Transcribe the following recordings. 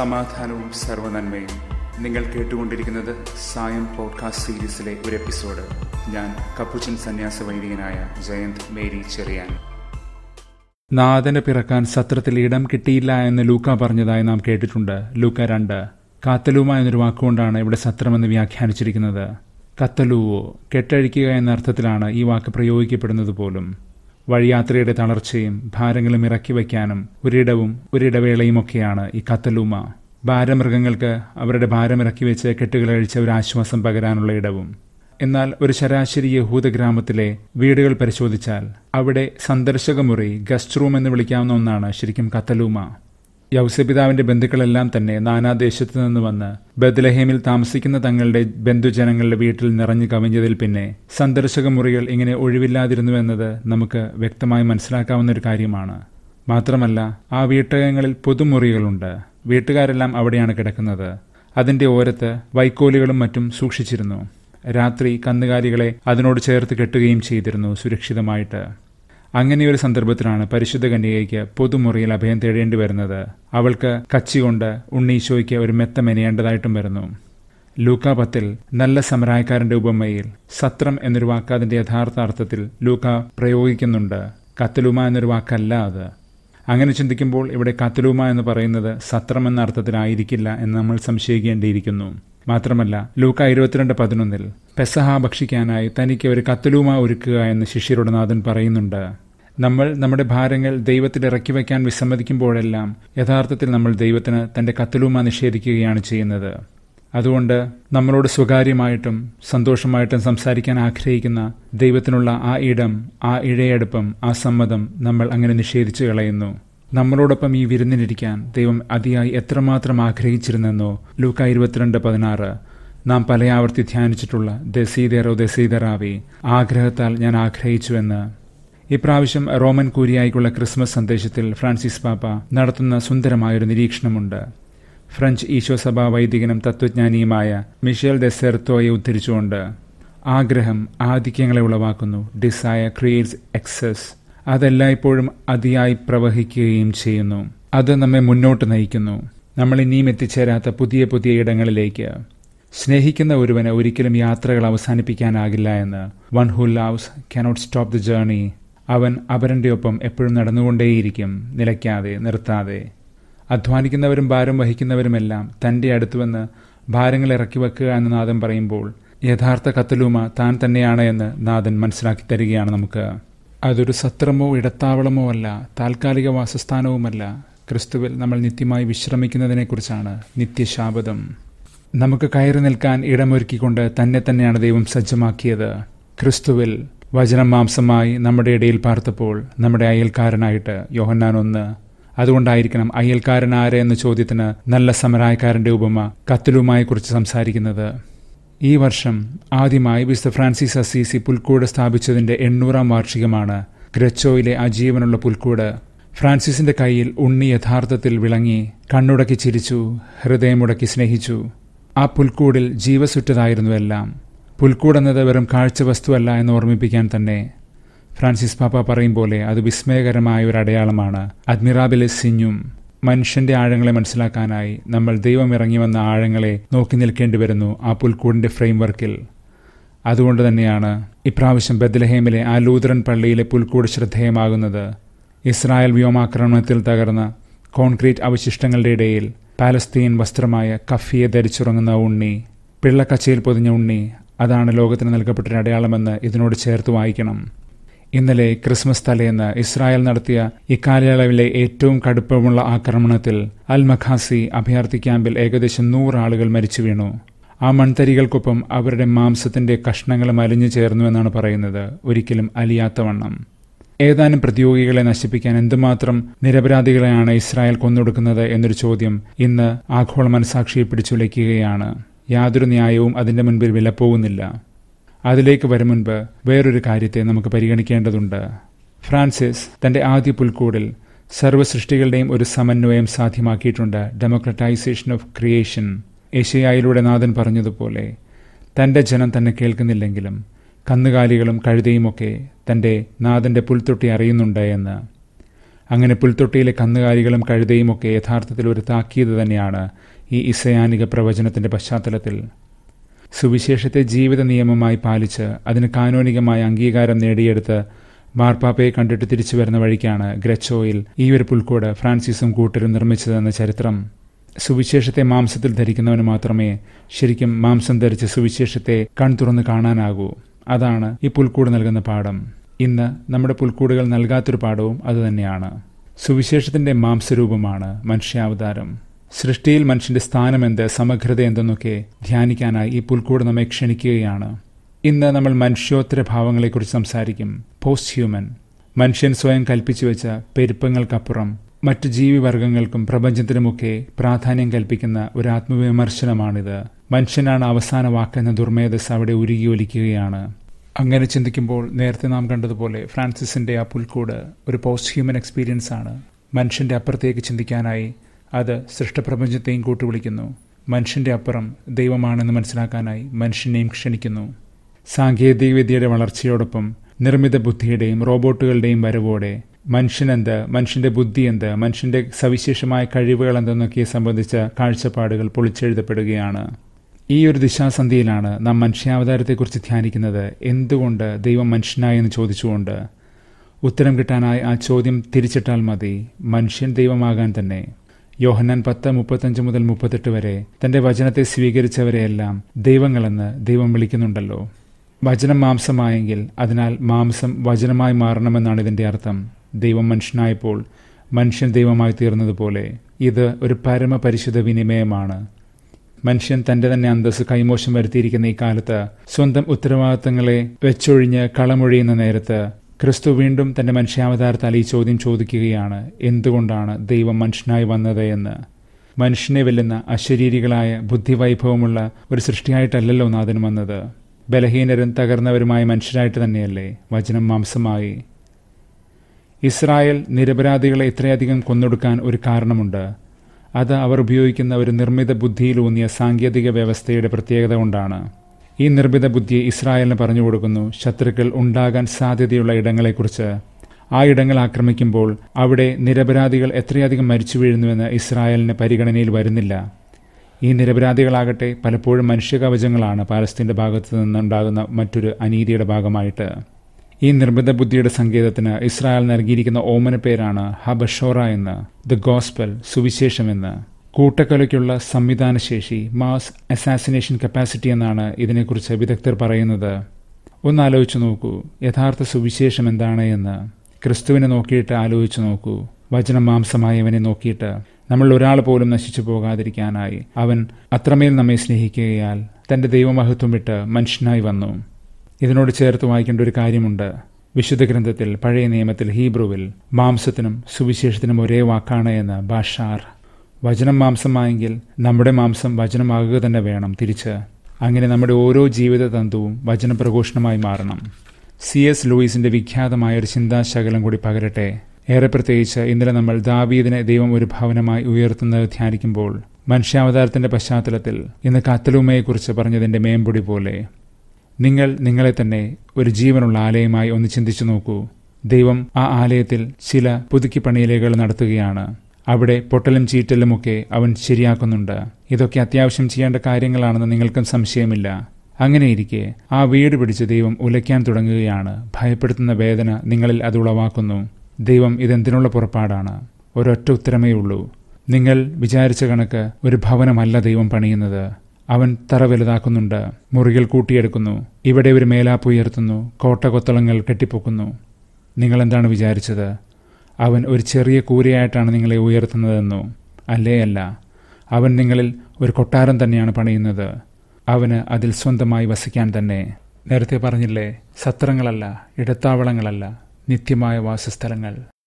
സമാധാനവും സർവ്വനന്മയും. നിങ്ങൾ കേട്ടുകൊണ്ടിരിക്കുന്നത് സായം പോഡ്കാസ്റ്റ് സീരീസിലെ ഒരു എപ്പിസോഡ്. ഞാൻ കപ്പുച്ചൻ സന്യാസ വൈദികനായ ജയന്ത് മേരി ചെറിയാൻ. നാഥന് പിറക്കാൻ സത്രത്തിൽ ഇടം കിട്ടിയില്ല എന്ന് ലൂക്ക പറഞ്ഞതായി നാം കേട്ടിട്ടുണ്ട്. ലൂക്ക 2. കാത്തലൂമ എന്നൊരു വാക്കുകൊണ്ടാണ് ഇവിടെ സത്രമെന്ന് വ്യാഖ്യാനിച്ചിരിക്കുന്നത്. കത്തലൂവോ, കെട്ടഴിക്കുക എന്ന അർത്ഥത്തിലാണ് ഈ വാക്ക് പ്രയോഗിക്കപ്പെടുന്നത് പോലും. വഴിയാത്രയുടെ തളർച്ചയും ഭാരങ്ങളും ഇറക്കി വയ്ക്കാനും ഒരിടവേളയുമൊക്കെയാണ് ഈ കത്തലൂമ. ഭാരമൃഗങ്ങൾക്ക് അവരുടെ ഭാരമിറക്കി വെച്ച് കെട്ടുകളഴിച്ച് ഒരു ആശ്വാസം പകരാനുള്ള ഇടവും. എന്നാൽ ഒരു ശരാശരി യഹൂദ ഗ്രാമത്തിലെ വീടുകൾ പരിശോധിച്ചാൽ അവിടെ സന്ദർശകമുറി, ഗസ്റ്റ് റൂം എന്ന് വിളിക്കാവുന്ന ഒന്നാണ് ശരിക്കും കത്തലൂമ. യൗസപിതാവിന്റെ ബന്ധുക്കളെല്ലാം തന്നെ നാനാദേശത്തു നിന്ന് വന്ന് ബത്ലഹേമിൽ താമസിക്കുന്ന തങ്ങളുടെ ബന്ധുജനങ്ങളുടെ വീട്ടിൽ നിറഞ്ഞു കവിഞ്ഞതിൽ പിന്നെ സന്ദർശക മുറികൾ ഇങ്ങനെ ഒഴിവില്ലാതിരുന്നുവെന്നത് നമുക്ക് വ്യക്തമായി മനസ്സിലാക്കാവുന്ന ഒരു കാര്യമാണ്. മാത്രമല്ല, ആ വീട്ടകങ്ങളിൽ പൊതുമുറികളുണ്ട്. വീട്ടുകാരെല്ലാം അവിടെയാണ് കിടക്കുന്നത്. അതിന്റെ ഓരത്ത് വൈക്കോലുകളും മറ്റും സൂക്ഷിച്ചിരുന്നു. രാത്രി കന്നുകാലികളെ അതിനോട് ചേർത്ത് കെട്ടുകയും ചെയ്തിരുന്നു സുരക്ഷിതമായിട്ട്. അങ്ങനെയൊരു സന്ദർഭത്തിലാണ് പരിശുദ്ധ കന്യകയ്ക്ക് പൊതുമുറിയിൽ അഭയം തേടേണ്ടി വരുന്നത്. അവൾക്ക് കച്ചികൊണ്ട് ഉണ്ണീശോയ്ക്ക് ഒരു മെത്ത മെനയേണ്ടതായിട്ടും വരുന്നു. ലൂക്ക 10 നല്ല സമരായക്കാരന്റെ ഉപമയിൽ സത്രം എന്നൊരു വാക്ക് അതിന്റെ യഥാർത്ഥ അർത്ഥത്തിൽ ലൂക്ക പ്രയോഗിക്കുന്നുണ്ട്. കത്തലൂമ എന്നൊരു വാക്കല്ല അത്. അങ്ങനെ ചിന്തിക്കുമ്പോൾ ഇവിടെ കത്തലൂമ എന്ന് പറയുന്നത് സത്രം എന്ന അർത്ഥത്തിലായിരിക്കില്ല എന്ന് നമ്മൾ സംശയിക്കേണ്ടിയിരിക്കുന്നു. മാത്രമല്ല, ലൂക്ക 22:11 പെസഹ ഭക്ഷിക്കാനായി തനിക്ക് ഒരു കത്തലൂമ ഒരുക്കുക എന്ന് ശിഷ്യരോട് നാഥൻ പറയുന്നുണ്ട്. നമ്മൾ നമ്മുടെ ഭാരങ്ങൾ ദൈവത്തിൽ ഇറക്കി വയ്ക്കാൻ വിസമ്മതിക്കുമ്പോഴെല്ലാം യഥാർത്ഥത്തിൽ നമ്മൾ ദൈവത്തിന് തന്റെ കത്തലൂമ നിഷേധിക്കുകയാണ് ചെയ്യുന്നത്. അതുകൊണ്ട് നമ്മളോട് സ്വകാര്യമായിട്ടും സന്തോഷമായിട്ടും സംസാരിക്കാൻ ആഗ്രഹിക്കുന്ന ദൈവത്തിനുള്ള ആ ഇടം, ആ ഇഴയടുപ്പം, ആ സമ്മതം നമ്മൾ അങ്ങനെ നിഷേധിച്ചു കളയുന്നു. നമ്മളോടൊപ്പം ഈ വിരുന്നിനിരിക്കാൻ ദൈവം അതിയായി എത്രമാത്രം ആഗ്രഹിച്ചിരുന്നെന്നോ ലൂക്ക 22:16 നാം പലയാവർത്തി ധ്യാനിച്ചിട്ടുള്ള ദെസീദേറോ ദെസീദറാവി, ആഗ്രഹത്താൽ ഞാൻ ആഗ്രഹിച്ചുവെന്ന്. ഇപ്രാവശ്യം റോമൻ കൂരിയായിക്കുള്ള ക്രിസ്മസ് സന്ദേശത്തിൽ ഫ്രാൻസിസ് പാപ്പ നടത്തുന്ന സുന്ദരമായൊരു നിരീക്ഷണമുണ്ട്. ഫ്രഞ്ച് ഈശോസഭാ വൈദികനും തത്വജ്ഞാനിയുമായ മിഷേൽ ദെസെർത്തോയെ ഉദ്ധരിച്ചുകൊണ്ട്, ആഗ്രഹം ആധിക്യങ്ങളെ ഉളവാക്കുന്നു. Desire creates excess. അതെല്ലായ്പ്പോഴും അതിയായി പ്രവഹിക്കുകയും ചെയ്യുന്നു. അത് നമ്മെ മുന്നോട്ട് നയിക്കുന്നു, നമ്മൾ ഇനിയും എത്തിച്ചേരാത്ത പുതിയ പുതിയ ഇടങ്ങളിലേക്ക്. സ്നേഹിക്കുന്ന ഒരുവന് ഒരിക്കലും യാത്രകൾ അവസാനിപ്പിക്കാനാകില്ല എന്ന്. One who loves cannot stop the journey. അവൻ അവരൻ്റെ ഒപ്പം എപ്പോഴും നടന്നുകൊണ്ടേയിരിക്കും, നിലയ്ക്കാതെ, നിർത്താതെ. അധ്വാനിക്കുന്നവരും ഭാരം വഹിക്കുന്നവരുമെല്ലാം തൻ്റെ അടുത്ത് വന്ന് ഭാരങ്ങൾ ഇറക്കി വെക്കുക എന്ന് നാഥൻ പറയുമ്പോൾ യഥാർത്ഥ കത്തലൂമ താൻ തന്നെയാണ് എന്ന് നാഥൻ മനസ്സിലാക്കി തരികയാണ് നമുക്ക്. അതൊരു സത്രമോ ഇടത്താവളമോ അല്ല, താൽക്കാലിക വാസസ്ഥാനവുമല്ല. ക്രിസ്തുവിൽ നമ്മൾ നിത്യമായി വിശ്രമിക്കുന്നതിനെക്കുറിച്ചാണ് നിത്യശാബദം. നമുക്ക് കയറി നിൽക്കാൻ ഇടമൊരുക്കിക്കൊണ്ട് തന്നെയാണ് ദൈവം സജ്ജമാക്കിയത്. ക്രിസ്തുവിൽ വചനം മാംസമായി നമ്മുടെ ഇടയിൽ പാർത്തപ്പോൾ നമ്മുടെ അയൽക്കാരനായിട്ട്. യോഹന്നാൻ 1. അതുകൊണ്ടായിരിക്കണം അയൽക്കാരൻ ആര് എന്ന ചോദ്യത്തിന് നല്ല സമരായക്കാരന്റെ ഉപമ കത്തലൂമയെക്കുറിച്ച് സംസാരിക്കുന്നത്. ഈ വർഷം ആദ്യമായി വിശുദ്ധ ഫ്രാൻസിസ് അസീസി പുൽക്കൂട് സ്ഥാപിച്ചതിന്റെ 800-ാം വാർഷികമാണ്. ഗ്രച്ചോയിലെ ആ ജീവനുള്ള പുൽക്കൂട്. ഫ്രാൻസിസിന്റെ കയ്യിൽ ഉണ്ണി യഥാർത്ഥത്തിൽ വിളങ്ങി, കണ്ണുടക്കി ചിരിച്ചു, ഹൃദയമുടക്കി സ്നേഹിച്ചു. ആ പുൽക്കൂടിൽ ജീവസുറ്റതായിരുന്നു എല്ലാം. പുൽക്കൂടെന്നത് വെറും കാഴ്ച വസ്തുവല്ല എന്ന് ഓർമ്മിപ്പിക്കാൻ തന്നെ ഫ്രാൻസിസ് പാപ്പ പറയും പോലെ അത് വിസ്മയകരമായ ഒരു അടയാളമാണ്. അഡ്മിറാബിലിസ് സിഞ്ഞും. മനുഷ്യന്റെ ആഴങ്ങളെ മനസ്സിലാക്കാനായി നമ്മൾ ദൈവം ഇറങ്ങി വന്ന ആഴങ്ങളെ നോക്കി നിൽക്കേണ്ടി വരുന്നു ആ പുൽക്കൂടിന്റെ ഫ്രെയിംവർക്കിൽ. അതുകൊണ്ട് തന്നെയാണ് ഇപ്രാവശ്യം ബത്ലഹേമിലെ ആ ലൂതറൻ പള്ളിയിലെ പുൽക്കൂട് ശ്രദ്ധേയമാകുന്നത്. ഇസ്രായേൽ വ്യോമാക്രമണത്തിൽ തകർന്ന കോൺക്രീറ്റ് അവശിഷ്ടങ്ങളുടെ ഇടയിൽ പാലസ്തീൻ വസ്ത്രമായ കഫിയെ ധരിച്ചുറങ്ങുന്ന ഉണ്ണി, പിള്ളക്കച്ചയിൽ പൊതിഞ്ഞ ഉണ്ണി, അതാണ് ലോകത്തിന് നൽകപ്പെട്ടൊരു അടയാളമെന്ന് ഇതിനോട് ചേർത്ത് വായിക്കണം. ഇന്നലെ ക്രിസ്മസ് തലേന്ന് ഇസ്രായേൽ നടത്തിയ ഇക്കാലയളവിലെ ഏറ്റവും കടുപ്പമുള്ള ആക്രമണത്തിൽ അൽ മഖാസി അഭയാർത്ഥി ക്യാമ്പിൽ ഏകദേശം 100 ആളുകൾ മരിച്ചു വീണു. ആ മൺതരികൾക്കൊപ്പം അവരുടെ മാംസത്തിന്റെ കഷ്ണങ്ങളും അലിഞ്ഞു ചേർന്നുവെന്നാണ് പറയുന്നത്, ഒരിക്കലും അലിയാത്തവണ്ണം. ഏതാനും പ്രതിയോഗികളെ നശിപ്പിക്കാൻ എന്തുമാത്രം നിരപരാധികളെയാണ് ഇസ്രായേൽ കൊന്നൊടുക്കുന്നത് എന്നൊരു ചോദ്യം ഇന്ന് ആഗോള മനസാക്ഷിയെ പിടിച്ചുലയ്ക്കുകയാണ്. യാതൊരു ന്യായവും അതിന്റെ മുൻപിൽ വിലപ്പോകുന്നില്ല. അതിലേക്ക് വരും മുൻപ് വേറൊരു കാര്യത്തെ നമുക്ക് പരിഗണിക്കേണ്ടതുണ്ട്. ഫ്രാൻസിസ് തന്റെ ആദ്യ പുൽക്കൂടിൽ സർവ്വസൃഷ്ടികളുടെയും ഒരു സമന്വയം സാധ്യമാക്കിയിട്ടുണ്ട്. Democratisation of creation. യെശയ്യായിലൂടെ നാഥൻ പറഞ്ഞതുപോലെ തന്റെ ജനം തന്നെ കേൾക്കുന്നില്ലെങ്കിലും കന്നുകാലികളും കഴുതയുമൊക്കെ തന്റെ നാഥന്റെ പുൽത്തൊട്ടി അറിയുന്നുണ്ട് എന്ന്. അങ്ങനെ പുൽത്തൊട്ടിയിലെ കന്നുകാലികളും കഴുതയുമൊക്കെ യഥാർത്ഥത്തിൽ ഒരു താക്കീത് തന്നെയാണ് ഈ ഇസയാനിക പ്രവചനത്തിന്റെ പശ്ചാത്തലത്തിൽ. സുവിശേഷത്തെ ജീവിത നിയമമായി പാലിച്ച് അതിന് കാനോനികമായ അംഗീകാരം നേടിയെടുത്ത് മാർപ്പാപ്പയെ കണ്ടിട്ട് തിരിച്ചു വരുന്ന വഴിക്കാണ് ഗ്രച്ചോയിൽ ഈ ഒരു പുൽക്കൂട് ഫ്രാൻസിസും കൂട്ടരും നിർമ്മിച്ചതെന്ന ചരിത്രം. സുവിശേഷത്തെ മാംസത്തിൽ ധരിക്കുന്നവന് മാത്രമേ ശരിക്കും മാംസം ധരിച്ച് സുവിശേഷത്തെ കൺതുറന്ന് കാണാനാകൂ. അതാണ് ഈ പുൽക്കൂട് നൽകുന്ന പാഠം. ഇന്ന് നമ്മുടെ പുൽക്കൂടുകൾ നൽകാത്തൊരു പാഠവും അതുതന്നെയാണ്. സുവിശേഷത്തിന്റെ മാംസരൂപമാണ് മനുഷ്യാവതാരം. സൃഷ്ടിയിൽ മനുഷ്യന്റെ സ്ഥാനമെന്ത്, സമഗ്രത എന്തെന്നൊക്കെ ധ്യാനിക്കാനായി ഈ പുൽക്കൂട് നമ്മെ ക്ഷണിക്കുകയാണ്. ഇന്ന് നമ്മൾ മനുഷ്യോത്തര ഭാവങ്ങളെക്കുറിച്ച് സംസാരിക്കും. Post human. മനുഷ്യൻ സ്വയം കൽപ്പിച്ചു വെച്ച പെരുപ്പങ്ങൾക്കപ്പുറം മറ്റു ജീവിവർഗങ്ങൾക്കും പ്രപഞ്ചത്തിനുമൊക്കെ പ്രാധാന്യം കൽപ്പിക്കുന്ന ഒരു ആത്മവിമർശനമാണിത്. മനുഷ്യനാണ് അവസാന വാക്കെന്ന ദുർമേധസ് അവിടെ ഉരുകിയൊലിക്കുകയാണ്. അങ്ങനെ ചിന്തിക്കുമ്പോൾ നേരത്തെ നാം കണ്ടതുപോലെ ഫ്രാൻസിസിന്റെ ആ പുൽക്കൂട് ഒരു പോസ്റ്റ് ഹ്യൂമൻ എക്സ്പീരിയൻസ് ആണ്. മനുഷ്യന്റെ അപ്പുറത്തേക്ക് ചിന്തിക്കാനായി അത് സൃഷ്ടപ്രപഞ്ചത്തെയും കൂട്ടുവിളിക്കുന്നു. മനുഷ്യന്റെ അപ്പുറം ദൈവമാണെന്ന് മനസ്സിലാക്കാനായി മനുഷ്യനെയും ക്ഷണിക്കുന്നു. സാങ്കേതികവിദ്യയുടെ വളർച്ചയോടൊപ്പം നിർമ്മിത ബുദ്ധിയുടെയും റോബോട്ടുകളുടെയും വരവോടെ മനുഷ്യനെന്ത്, മനുഷ്യന്റെ ബുദ്ധി എന്ത്, മനുഷ്യന്റെ സവിശേഷമായ കഴിവുകൾ എന്തെന്നൊക്കെ സംബന്ധിച്ച കാഴ്ചപ്പാടുകൾ പൊളിച്ചെഴുതപ്പെടുകയാണ്. ഈ ഒരു ദിശാസന്ധിയിലാണ് നാം മനുഷ്യാവതാരത്തെക്കുറിച്ച് ധ്യാനിക്കുന്നത്. എന്തുകൊണ്ട് ദൈവം മനുഷ്യനായി എന്ന് ചോദിച്ചുകൊണ്ട് ഉത്തരം കിട്ടാനായി ആ ചോദ്യം തിരിച്ചിട്ടാൽ മതി. മനുഷ്യൻ ദൈവമാകാൻ തന്നെ. യോഹന്നാൻ 10:35-38 വരെ തന്റെ വചനത്തെ സ്വീകരിച്ചവരെയെല്ലാം ദൈവങ്ങളെന്ന് ദൈവം വിളിക്കുന്നുണ്ടല്ലോ. വചനം മാംസമായെങ്കിൽ അതിനാൽ മാംസം വചനമായി മാറണമെന്നാണ് ഇതിന്റെ അർത്ഥം. ദൈവം മനുഷ്യനായപ്പോൾ മനുഷ്യൻ ദൈവമായി തീർന്നതുപോലെ ഇത് ഒരു പരമപരിശുദ്ധ വിനിമയമാണ്. മനുഷ്യൻ തന്റെ തന്നെ അന്തസ്സ് കൈമോശം വരുത്തിയിരിക്കുന്ന ഈ കാലത്ത് സ്വന്തം ഉത്തരവാദിത്തങ്ങളെ വെച്ചൊഴിഞ്ഞ് കളമൊഴിയുന്ന നേരത്ത് ക്രിസ്തു വീണ്ടും തന്റെ മനുഷ്യാവതാരത്താൽ ഈ ചോദ്യം ചോദിക്കുകയാണ്: എന്തുകൊണ്ടാണ് ദൈവം മനുഷ്യനായി വന്നത് എന്ന്. മനുഷ്യനെ വെല്ലുന്ന അശരീരികളായ ബുദ്ധിവൈഭവമുള്ള ഒരു സൃഷ്ടിയായിട്ടല്ലല്ലോ നാഥൻ വന്നത്. ബലഹീനരും തകർന്നവരുമായ മനുഷ്യരായിട്ട് തന്നെയല്ലേ വചനം മാംസമായി. ഇസ്രായേൽ നിരപരാധികളെ ഇത്രയധികം കൊന്നൊടുക്കാൻ ഒരു കാരണമുണ്ട്. അത് അവർ ഉപയോഗിക്കുന്ന ഒരു നിർമ്മിത ബുദ്ധിയിലൂന്നിയ സാങ്കേതിക വ്യവസ്ഥയുടെ പ്രത്യേകത കൊണ്ടാണ്. ഈ നിർമ്മിത ബുദ്ധി ഇസ്രായേലിന് പറഞ്ഞു കൊടുക്കുന്നു ശത്രുക്കൾ ഉണ്ടാകാൻ സാധ്യതയുള്ള ഇടങ്ങളെക്കുറിച്ച്. ആ ഇടങ്ങൾ ആക്രമിക്കുമ്പോൾ അവിടെ നിരപരാധികൾ എത്രയധികം മരിച്ചു വീഴുന്നുവെന്ന് ഇസ്രായേലിന് പരിഗണനയിൽ വരുന്നില്ല. ഈ നിരപരാധികളാകട്ടെ പലപ്പോഴും മനുഷ്യകവചങ്ങളാണ് പാലസ്തീന്റെ ഭാഗത്തു നിന്നുണ്ടാകുന്ന മറ്റൊരു അനീതിയുടെ ഭാഗമായിട്ട്. ഈ നിർമ്മിത ബുദ്ധിയുടെ സങ്കേതത്തിന് ഇസ്രായേൽ നൽകിയിരിക്കുന്ന ഓമന പേരാണ് ഹബഷോറ എന്ന്, ദ ഗോസ്പൽ, സുവിശേഷമെന്ന്. കൂട്ടക്കൊലയ്ക്കുള്ള സംവിധാനശേഷി, മാസ് അസാസിനേഷൻ കപ്പാസിറ്റി എന്നാണ് ഇതിനെക്കുറിച്ച് വിദഗ്ധർ പറയുന്നത്. ഒന്നാലോചിച്ചു നോക്കൂ, യഥാർത്ഥ സുവിശേഷം എന്താണ് എന്ന്. ക്രിസ്തുവിനെ നോക്കിയിട്ട് ആലോചിച്ചു നോക്കൂ. വചനം മാംസമായവനെ നോക്കിയിട്ട്. നമ്മൾ ഒരാൾ പോലും നശിച്ചു പോകാതിരിക്കാനായി അവൻ അത്രമേൽ നമ്മെ സ്നേഹിക്കുകയാൽ തന്റെ ദൈവമഹത്വം വിട്ട് മനുഷ്യനായി വന്നു. ഇതിനോട് ചേർത്ത് വായിക്കേണ്ട ഒരു കാര്യമുണ്ട്. വിശുദ്ധ ഗ്രന്ഥത്തിൽ, പഴയ നിയമത്തിൽ, ഹീബ്രുവിൽ മാംസത്തിനും സുവിശേഷത്തിനും ഒരേ വാക്കാണ് എന്ന്, ബാഷാർ. വചനം മാംസമായെങ്കിൽ നമ്മുടെ മാംസം വചനമാകുക തന്നെ വേണം തിരിച്ച്. അങ്ങനെ നമ്മുടെ ഓരോ ജീവിത തന്തുവും വചനപ്രഘോഷണമായി മാറണം. C.S. ലൂയിസിന്റെ വിഖ്യാതമായ ഒരു ചിന്താശകലം കൂടി പകരട്ടെ. ഏറെ പ്രത്യേകിച്ച് ഇന്നലെ നമ്മൾ ദാവീദിനെ ദൈവം ഒരു ഭവനമായി ഉയർത്തുന്നത് ധ്യാനിക്കുമ്പോൾ മനുഷ്യാവതാരത്തിന്റെ പശ്ചാത്തലത്തിൽ ഇന്ന് കത്തലൂമയെക്കുറിച്ച് പറഞ്ഞതിന്റെ മേമ്പൊടി പോലെ നിങ്ങൾ നിങ്ങളെ തന്നെ ഒരു ജീവനുള്ള ആലയമായി ഒന്ന് ചിന്തിച്ചു നോക്കൂ. ദൈവം ആ ആലയത്തിൽ ചില പുതുക്കിപ്പണിയിലേകൾ നടത്തുകയാണ്. അവിടെ പൊട്ടലും ചീറ്റലുമൊക്കെ അവൻ ശരിയാക്കുന്നുണ്ട്. ഇതൊക്കെ അത്യാവശ്യം ചെയ്യേണ്ട കാര്യങ്ങളാണെന്ന് നിങ്ങൾക്കും സംശയമില്ല. അങ്ങനെയിരിക്കെ ആ വീട് പിടിച്ച് ദൈവം ഉലയ്ക്കാൻ തുടങ്ങുകയാണ്. ഭയപ്പെടുത്തുന്ന വേദന നിങ്ങളിൽ അത് ഉളവാക്കുന്നു. ദൈവം ഇതെന്തിനുള്ള പുറപ്പാടാണ്? ഒരൊറ്റ ഉത്തരമേ ഉള്ളൂ. നിങ്ങൾ വിചാരിച്ച കണക്ക് ഒരു ഭവനമല്ല ദൈവം പണിയുന്നത്. അവൻ തറ വലുതാക്കുന്നുണ്ട്, മുറികൾ കൂട്ടിയെടുക്കുന്നു, ഇവിടെ ഒരു മേലാപ്പ് ഉയർത്തുന്നു, കോട്ടകൊത്തളങ്ങൾ കെട്ടിപ്പൊക്കുന്നു. നിങ്ങളെന്താണ് വിചാരിച്ചത്? അവൻ ഒരു ചെറിയ കൂരയായിട്ടാണ് നിങ്ങളെ ഉയർത്തുന്നതെന്നോ? അല്ലേ അല്ല. അവൻ നിങ്ങളിൽ ഒരു കൊട്ടാരം തന്നെയാണ് പണിയുന്നത്. അവന് അതിൽ സ്വന്തമായി വസിക്കാൻ തന്നെ. നേരത്തെ പറഞ്ഞില്ലേ, സത്രങ്ങളല്ല, ഇടത്താവളങ്ങളല്ല, നിത്യമായ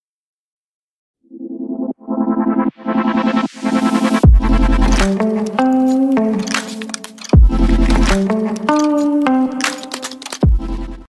വാസസ്ഥലങ്ങൾ.